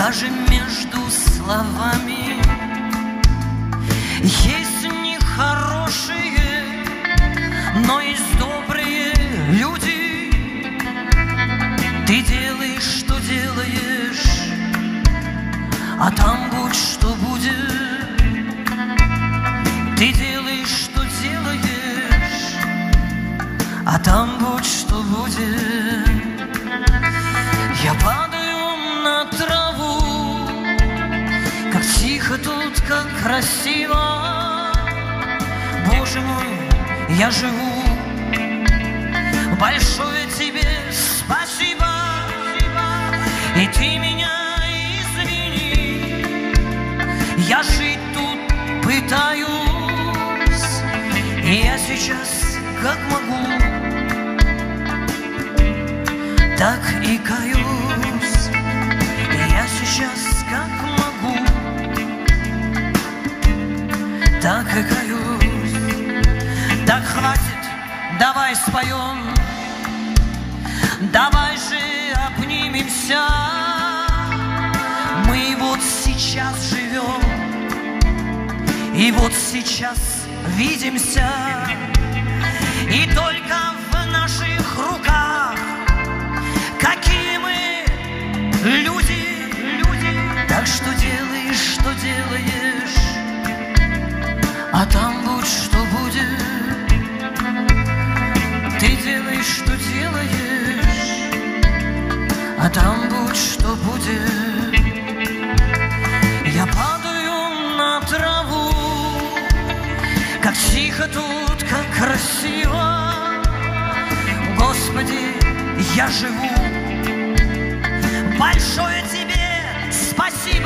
даже между словами есть нехорошие, но есть добрые люди. Ты делаешь, что делаешь, а там будь что будет. Ты делаешь, что делаешь, а там будь что будет. Я падаю на траву, как тихо тут, как красиво. Боже мой, я живу. Большое тебе спасибо. И ты меня извини, я жить тут пытаюсь. И я сейчас как могу, так и каюсь. И я сейчас как могу, так и каюсь. Так хватит, давай споем, давай же обнимемся. Мы вот сейчас живем, и вот сейчас видимся. И только в наших руках какие мы люди. Так что делаешь, что делаешь, а там будь что будет. Ты делаешь, что делаешь, а там будь что будет. Я падаю на траву, как тихо тут, как красиво. Господи, я живу. Большое тебе спасибо.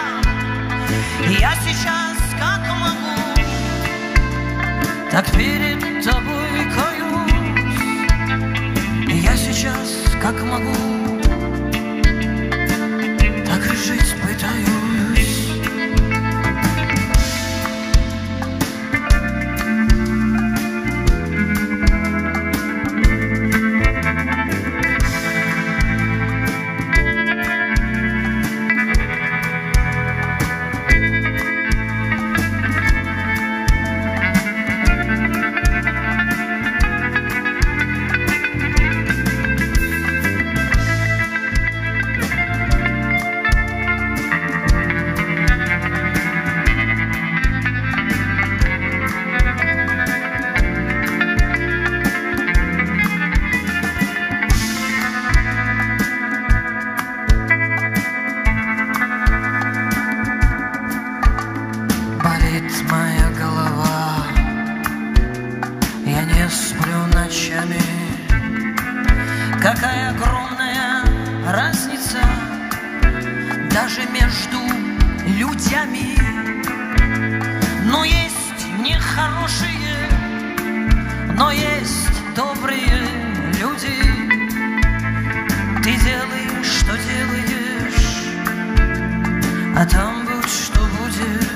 Я сейчас как могу, так перед тобой каюсь. Я сейчас как могу, так и жить пытаюсь. Моя голова, я не сплю ночами. Какая огромная разница даже между людьми. Но есть нехорошие, но есть добрые люди. Ты делаешь, что делаешь, а там будь что будет.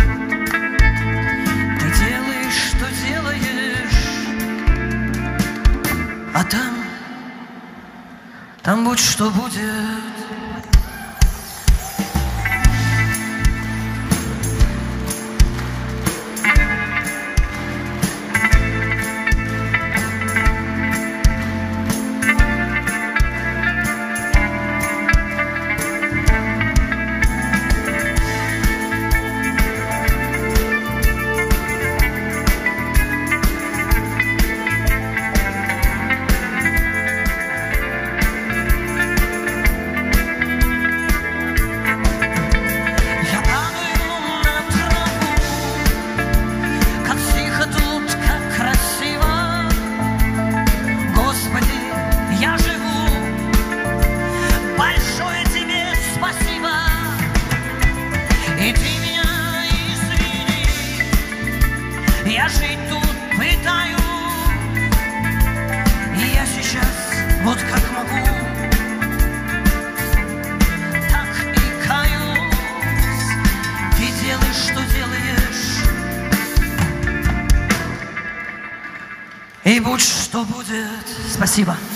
А там будь что будет. Я жить тут пытаюсь, и я сейчас вот как могу, так и каюсь. Ты делаешь, что делаешь, и будь что будет. Спасибо.